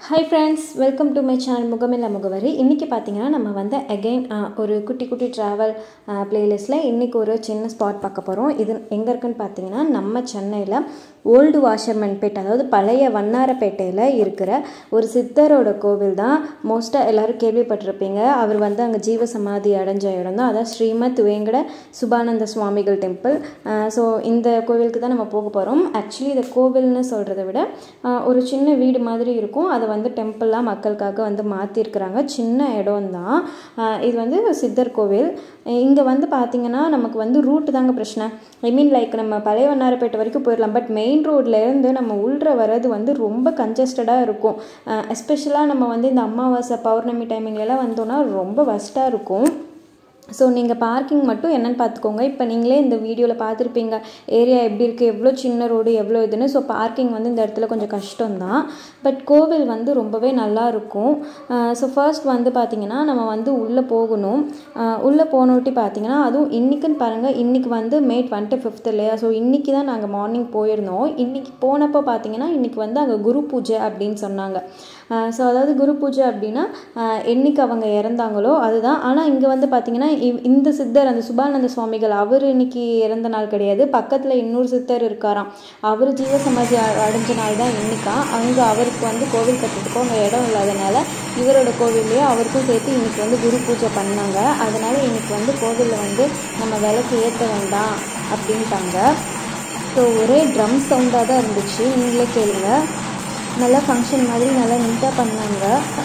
Hi friends, welcome to my channel Mugam Illaa Mugavari. இன்னைக்கு பாத்தீங்கன்னா நம்ம வந்து again ஒரு குட்டி travel playlistல இன்னைக்கு ஒரு சின்ன ஸ்பாட் பார்க்க போறோம். இது எங்க இருக்குன்னு பாத்தீங்கன்னா நம்ம சென்னையில Old Washermanpet அதாவது பழைய வண்ணாரப்பேட்டையில இருக்கிற ஒரு சித்தரோட கோவில் தான். மோஸ்டா எல்லாரும் கேள்விப்பட்டிருப்பீங்க. அவர் வந்து அங்க ஜீவ சமாதி அடைஞ்ச இடம் தான். அதாவது ஸ்ரீமத் வேங்கட சுபானந்த சுவாமிகள் டெம்பிள். சோ இந்த கோவிலுக்கு தான் நம்ம போக போறோம். ஆக்சுவலி இந்த கோவில்னு சொல்றதை விட ஒரு சின்ன வீடு மாதிரி இருக்கும். அது வந்து டெம்பிளா மக்களுக்காக வந்து மாத்தி இருக்காங்க. சின்ன இடம் தான். இது வந்து சித்தர் கோவில். இங்க வந்து பாத்தீங்கன்னா நமக்கு வந்து ரூட் தாங்க பிரச்சனை. ஐ மீன் லைக் நம்ம பழைய வண்ணாரப்பேட்டை வரைக்கும் போயிடலாம். பட் மெயின் ரோட்ல இருந்து நம்ம உள்ள வரது வந்து ரொம்ப கன்ஜஸ்டடா இருக்கும். எஸ்பெஷலா நம்ம வந்து இந்த அமாவாசை பௌர்ணமி டைமிங்ல எல்லாம் வந்தோம்னா ரொம்ப வஸ்டா இருக்கும். ஸோ நீங்கள் பார்க்கிங் மட்டும் என்னென்னு பார்த்துக்கோங்க. இப்போ நீங்களே இந்த வீடியோவில் பார்த்துருப்பீங்க ஏரியா எப்படி இருக்குது, எவ்வளோ சின்ன ரோடு எவ்வளோ இதுன்னு. ஸோ பார்க்கிங் வந்து இந்த இடத்துல கொஞ்சம் கஷ்டம்தான். பட் கோவில் வந்து ரொம்பவே நல்லா இருக்கும். ஸோ ஃபர்ஸ்ட் வந்து பார்த்திங்கன்னா நம்ம வந்து உள்ளே போகணும். உள்ளே போனோட்டி பார்த்திங்கன்னா அதுவும் இன்றைக்குன்னு பாருங்கள், இன்றைக்கி வந்து May 25 இல்லையா. ஸோ இன்றைக்கி தான் நாங்கள் மார்னிங் போயிருந்தோம். இன்றைக்கி போனப்போ பார்த்திங்கன்னா இன்றைக்கி வந்து அங்கே குரு பூஜை அப்படின்னு சொன்னாங்க. ஸோ அதாவது குரு பூஜை அப்படின்னா என்னைக்கு அவங்க இறந்தாங்களோ அதுதான். ஆனால் இங்கே வந்து பார்த்திங்கன்னா இந்த சித்தர் அந்த சுபானந்த சுவாமிகள் அவர் இன்னைக்கு இறந்த நாள் கிடையாது. பக்கத்தில் இன்னொரு சித்தர் இருக்காராம். அவர் ஜீவ சமாதி அடைஞ்ச நாள் தான் இன்னைக்கா. அங்கே அவருக்கு வந்து கோவில் கட்டுறதுக்கோ அங்கே இடம் இல்லாதனால இவரோட கோவில்லையே அவருக்கும் சேர்த்து இன்னைக்கு வந்து குரு பூஜை பண்ணாங்க. அதனால இன்னைக்கு வந்து கோவிலில் வந்து நம்ம விளக்கு ஏற்ற வேண்டாம் அப்படின்ட்டாங்க. ஸோ ஒரே ட்ரம் சவுண்டாக தான் இருந்துச்சு. நீங்களே கேளுங்க. நல்லா ஃபங்க்ஷன் மாதிரி நல்லா நீட்டாக பண்ணாங்க.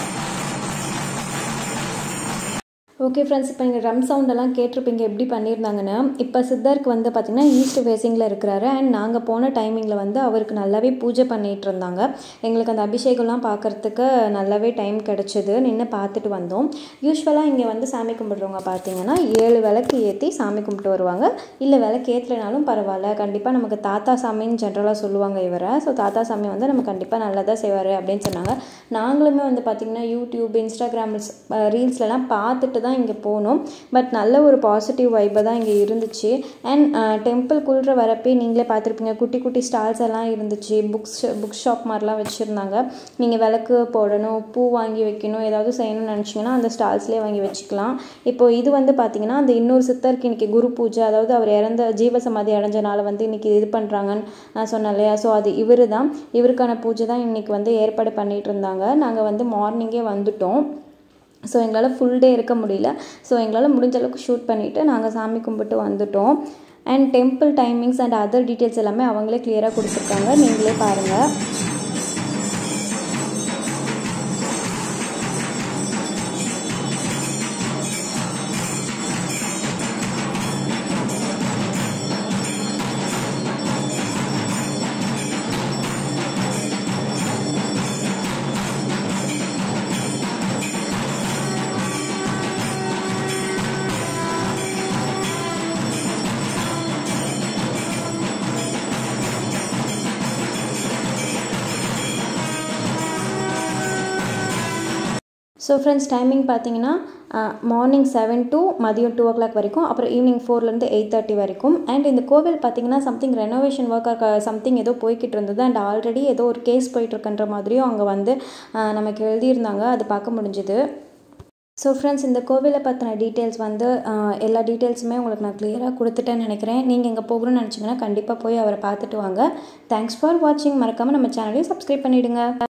ஓகே ஃப்ரெண்ட்ஸ், இப்போ இங்கே ட்ரம் சவுண்டெல்லாம் கேட்டிருப்பீங்க எப்படி பண்ணியிருந்தாங்கன்னு. இப்போ சித்தருக்கு வந்து பார்த்திங்கன்னா ஈஸ்ட் ஃபேஸிங்கில் இருக்கிறாரு. அண்ட் நாங்கள் போன டைமிங்கில் வந்து அவருக்கு நல்லாவே பூஜை பண்ணிகிட்டு இருந்தாங்க. எங்களுக்கு அந்த அபிஷேகம்லாம் பார்க்குறதுக்கு நல்லாவே டைம் கிடச்சிது. நின்று பார்த்துட்டு வந்தோம். யூஸ்வலாக இங்கே வந்து சாமி கும்பிட்றவங்க பார்த்திங்கன்னா 7 விளக்கு ஏற்றி சாமி கும்பிட்டு வருவாங்க. இல்லை விளக்கு ஏற்றலைனாலும் பரவாயில்ல, கண்டிப்பாக நமக்கு தாத்தா சாமின்னு ஜென்ரலாக சொல்லுவாங்க இவரை. ஸோ தாத்தா சாமி வந்து நம்ம கண்டிப்பாக நல்லதாக செய்வார் அப்படின்னு சொன்னாங்க. நாங்களுமே வந்து பார்த்திங்கன்னா யூடியூப், இன்ஸ்டாகிராம் ரீல்ஸ்லாம் பார்த்துட்டு தான் இங்கே போனோம். பட் நல்ல ஒரு பாசிட்டிவ் வைப்பை தான் இங்கே இருந்துச்சு. அண்ட் டெம்பிள்குள்ளே வரப்பே நீங்களே பார்த்துருப்பீங்க, குட்டி குட்டி ஸ்டால்ஸ் எல்லாம் இருந்துச்சு. புக் ஷாப் மாதிரிலாம் வச்சுருந்தாங்க. நீங்கள் விளக்கு போடணும், பூ வாங்கி வைக்கணும், ஏதாவது செய்யணும்னு நினச்சிங்கன்னா அந்த ஸ்டால்ஸ்லேயே வாங்கி வச்சுக்கலாம். இப்போ இது வந்து பார்த்திங்கன்னா அந்த இன்னொரு சித்தருக்கு இன்றைக்கி குரு பூஜை, அதாவது அவர் இறந்த ஜீவசமாதி அடைஞ்சனால வந்து இன்றைக்கி இது பண்ணுறாங்கன்னு நான் சொன்னேன் இல்லையா. ஸோ அது இவர் தான், இவருக்கான பூஜை தான் இன்றைக்கி வந்து ஏற்பாடு பண்ணிகிட்டு இருந்தாங்க. நாங்கள் வந்து மார்னிங்கே வந்துட்டோம். ஸோ எங்களால் ஃபுல் டே இருக்க முடியல. ஸோ எங்களால் முடிஞ்ச அளவுக்கு ஷூட் பண்ணிவிட்டு நாங்கள் சாமி கும்பிட்டு வந்துட்டோம். And temple timings and other details எல்லாமே அவங்களே கிளியராக கொடுத்துருக்காங்க. நீங்களே பாருங்கள். ஸோ ஃப்ரெண்ட்ஸ், டைமிங் பார்த்தீங்கன்னா மார்னிங் 7 to மதியம் 2 o'clock வரைக்கும், அப்புறம் ஈவினிங் 4லேருந்து 8:30 வரைக்கும். அண்ட் இந்த கோவில் பார்த்தீங்கன்னா சம்திங் ரெனோவேஷன் ஒர்க் சம்திங் ஏதோ போய்கிட்டு இருந்தது. அண்ட் ஆல்ரெடி ஏதோ ஒரு கேஸ் போயிட்டுருக்குன்ற மாதிரியும் அங்கே வந்து நமக்கு எழுதியிருந்தாங்க. அது பார்க்க முடிஞ்சுது. ஸோ ஃப்ரெண்ட்ஸ், இந்த கோவிலை பற்றின டீட்டெயில்ஸ் வந்து எல்லா டீட்டெயில்ஸுமே உங்களுக்கு நான் கிளியராக கொடுத்துட்டேன்னு நினைக்கிறேன். நீங்கள் இங்கே போகணும்னு நினச்சிங்கன்னா கண்டிப்பாக போய் அவரை பார்த்துட்டு வாங்க. தேங்க்ஸ் ஃபார் வாட்சிங். மறக்காமல் நம்ம சேனலையும் சப்ஸ்கிரைப் பண்ணிவிடுங்க.